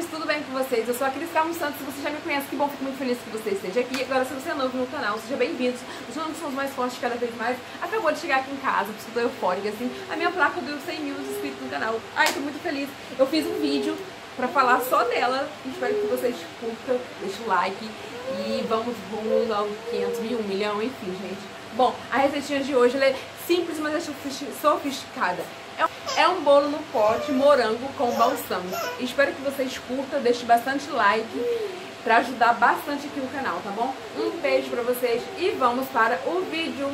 tudo bem com vocês? Eu sou a Cris Carlos Santos, se você já me conhece, que bom, fico muito feliz que você esteja aqui. Agora, se você é novo no canal, seja bem-vindo. Os nomes são os mais fortes cada vez mais. Acabou de chegar aqui em casa, por isso eu tô eufórica, assim. A minha placa deu 100 mil inscritos no canal. Ai, tô muito feliz. Eu fiz um vídeo pra falar só dela. Espero que vocês curtam, deixem o like e vamos rumo aos 500 mil, 1 milhão, enfim, gente. Bom, a receitinha de hoje ela é simples, mas é sofisticada. É um bolo no pote, morango com balsamo. Espero que vocês curtam, deixem bastante like pra ajudar bastante aqui no canal, tá bom? Um beijo pra vocês e vamos para o vídeo.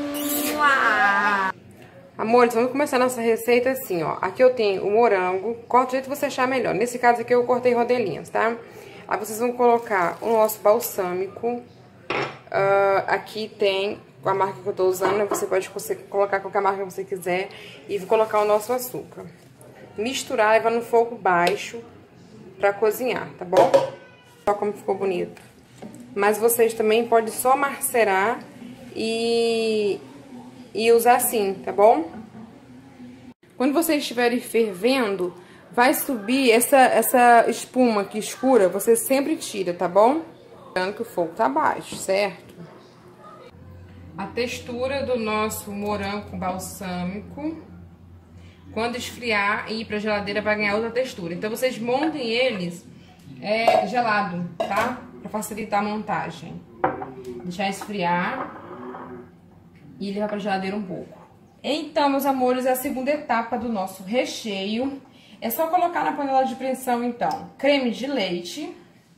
Amores, vamos começar nossa receita assim, ó. Aqui eu tenho o morango, corta do jeito que você achar melhor. Nesse caso aqui eu cortei rodelinhas, tá? Aí vocês vão colocar o nosso balsâmico. Aqui tem a marca que eu tô usando, né? Você pode colocar qualquer marca que você quiser. E vou colocar o nosso açúcar. Misturar, levar no fogo baixo pra cozinhar, tá bom? Olha como ficou bonito. Mas vocês também podem só macerar e usar assim, tá bom? Quando vocês estiverem fervendo, vai subir essa espuma aqui escura, você sempre tira, tá bom? Lembrando que o fogo tá baixo, certo? A textura do nosso morango com balsâmico, quando esfriar e ir pra geladeira, vai ganhar outra textura. Então, vocês montem eles gelado, tá? Pra facilitar a montagem. Deixar esfriar e levar pra geladeira um pouco. Então, meus amores, a segunda etapa do nosso recheio. É só colocar na panela de pressão, então, creme de leite,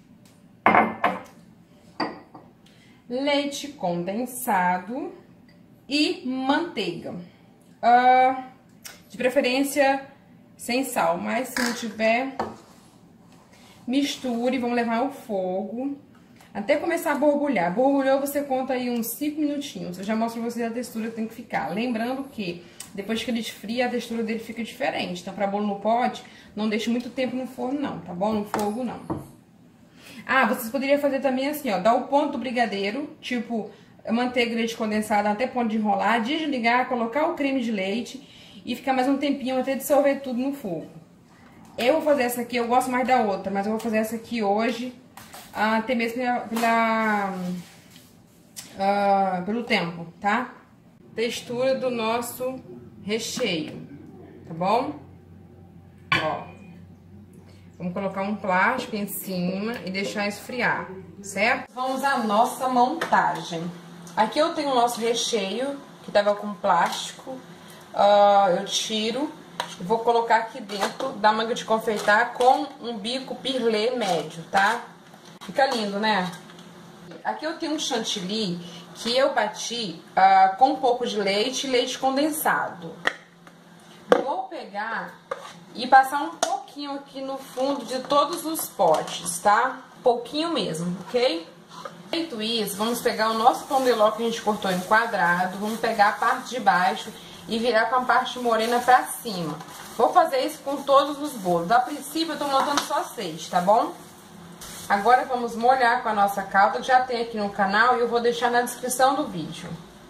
leite condensado e manteiga. De preferência sem sal, mas se não tiver, misture, vamos levar ao fogo até começar a borbulhar. Borbulhou, você conta aí uns 5 minutinhos. Eu já mostro pra vocês a textura que tem que ficar. Lembrando que depois que ele esfria, a textura dele fica diferente. Então, pra bolo no pote, não deixe muito tempo no forno não, tá bom? No fogo não. Vocês poderiam fazer também assim, ó, dar o ponto do brigadeiro, tipo, manteiga e leite condensado até ponto de enrolar, desligar, colocar o creme de leite e ficar mais um tempinho até dissolver tudo no fogo. Eu vou fazer essa aqui, eu gosto mais da outra, mas eu vou fazer essa aqui hoje, até mesmo pelo tempo, tá? Textura do nosso recheio, tá bom? Ó. Vamos colocar um plástico em cima e deixar esfriar, certo? Vamos à nossa montagem. Aqui eu tenho o nosso recheio, que tava com plástico. Eu tiro e vou colocar aqui dentro da manga de confeitar com um bico pirlê médio, tá? Fica lindo, né? Aqui eu tenho um chantilly que eu bati com um pouco de leite e leite condensado. Vou pegar e passar um pouquinho aqui no fundo de todos os potes, tá? Pouquinho mesmo, ok? Feito isso, vamos pegar o nosso pão de ló que a gente cortou em quadrado, vamos pegar a parte de baixo e virar com a parte morena pra cima. Vou fazer isso com todos os bolos. A princípio eu tô montando só 6, tá bom? Agora vamos molhar com a nossa calda, que já tem aqui no canal e eu vou deixar na descrição do vídeo.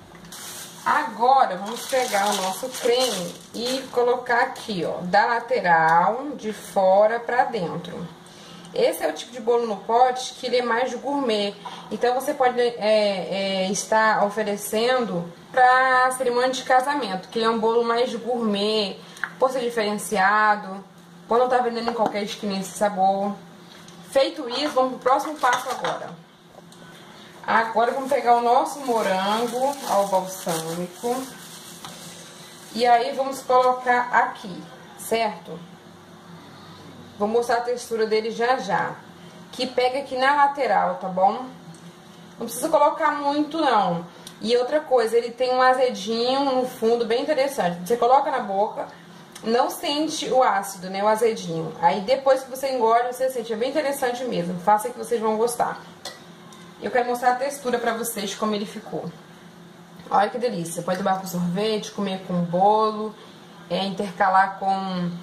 Agora, vamos pegar o nosso creme e colocar aqui, ó, da lateral, de fora pra dentro. Esse é o tipo de bolo no pote que ele é mais gourmet. Então, você pode estar oferecendo pra cerimônia de casamento, que ele é um bolo mais gourmet, por ser diferenciado, por não estar vendendo em qualquer esquina esse sabor. Feito isso, vamos pro próximo passo agora. Agora vamos pegar o nosso morango ao balsâmico e aí vamos colocar aqui, certo? Vou mostrar a textura dele já já. Que pega aqui na lateral, tá bom? Não precisa colocar muito não. E outra coisa, ele tem um azedinho no fundo bem interessante. Você coloca na boca, não sente o ácido, né? O azedinho. Aí depois que você engole, você sente. É bem interessante mesmo. Faça que vocês vão gostar. Eu quero mostrar a textura pra vocês, como ele ficou. Olha que delícia. Pode tomar com sorvete, comer com bolo, intercalar com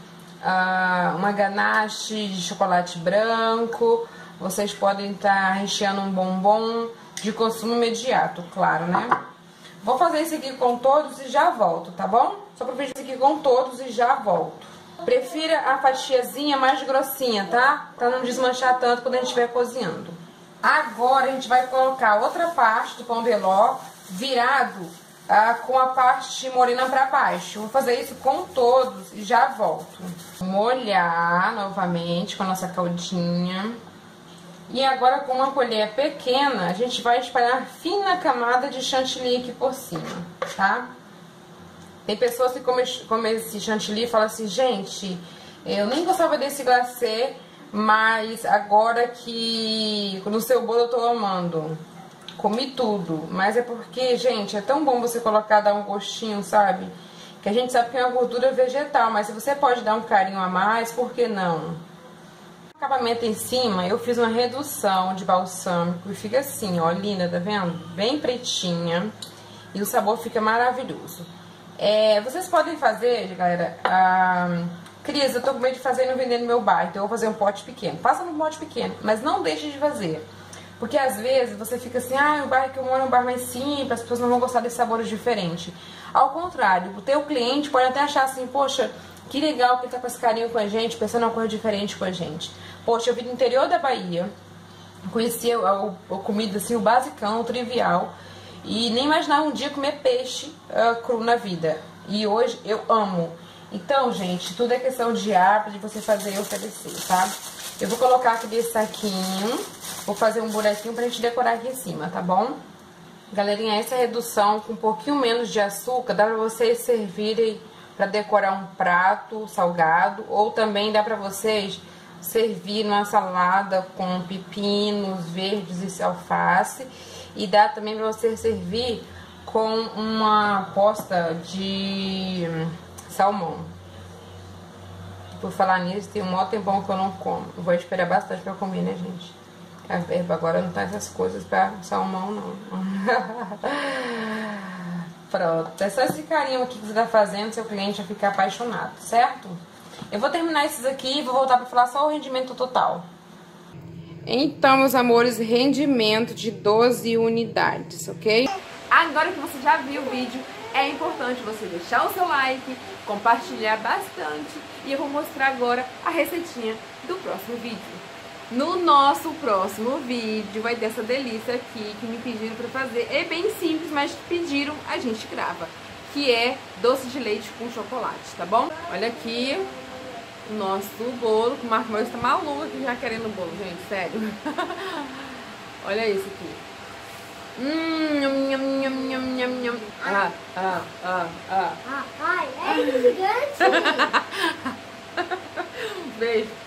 uma ganache de chocolate branco. Vocês podem estar recheando um bombom de consumo imediato, claro, né? Vou fazer isso aqui com todos e já volto, tá bom? Só pra fazer isso aqui com todos e já volto. Prefira a fatiazinha mais grossinha, tá? Pra não desmanchar tanto quando a gente estiver cozinhando. Agora a gente vai colocar outra parte do pão de ló virado com a parte morena pra baixo. Vou fazer isso com todos e já volto. Molhar novamente com a nossa caldinha. E agora com uma colher pequena a gente vai espalhar fina camada de chantilly aqui por cima, tá? Tem pessoas que comem esse chantilly e falam assim, gente, eu nem gostava desse glacê, mas agora que no seu bolo eu tô amando. Comi tudo, mas é porque, gente, é tão bom você colocar, dar um gostinho, sabe? Que a gente sabe que é uma gordura vegetal, mas se você pode dar um carinho a mais, por que não? O acabamento em cima, eu fiz uma redução de balsâmico e fica assim, ó, linda, tá vendo? Bem pretinha e o sabor fica maravilhoso. Vocês podem fazer, galera, Cris, eu tô com medo de fazer e não vender no meu bairro, então eu vou fazer um pote pequeno. Faça no pote pequeno, mas não deixe de fazer. Porque às vezes você fica assim, o bairro que eu moro é um bairro mais simples, as pessoas não vão gostar desses sabores diferentes. Ao contrário, o teu cliente pode até achar assim, poxa, que legal que ele tá com esse carinho com a gente, pensando uma coisa diferente com a gente. Poxa, eu vim do interior da Bahia, conheci a comida assim, o basicão, o trivial, e nem imaginava um dia comer peixe cru na vida. E hoje eu amo. Então, gente, tudo é questão de hábito, de você fazer e oferecer, tá? Eu vou colocar aqui desse saquinho, vou fazer um buraquinho pra gente decorar aqui em cima, tá bom? Galerinha, essa redução com um pouquinho menos de açúcar, dá pra vocês servirem pra decorar um prato salgado, ou também dá pra vocês servir numa salada com pepinos verdes e alface, e dá também pra você servir com uma posta de salmão. Por falar nisso, tem um maior tempão que eu não como. Eu vou esperar bastante pra comer, né, gente? A verba agora não tá essas coisas pra salmão, não. Pronto. É só esse carinho aqui que você tá fazendo, seu cliente vai ficar apaixonado, certo? Eu vou terminar esses aqui e vou voltar pra falar só o rendimento total. Então, meus amores, rendimento de 12 unidades, ok? Agora que você já viu o vídeo, é importante você deixar o seu like, compartilhar bastante e eu vou mostrar agora a receitinha do próximo vídeo. No nosso próximo vídeo vai ter essa delícia aqui que me pediram pra fazer. É bem simples, mas que pediram, a gente grava. Que é doce de leite com chocolate, tá bom? Olha aqui o nosso bolo, que o Marco Moisés tá maluco aqui já querendo o bolo, gente, sério. Olha isso aqui. Ai, é gigante! Beijo.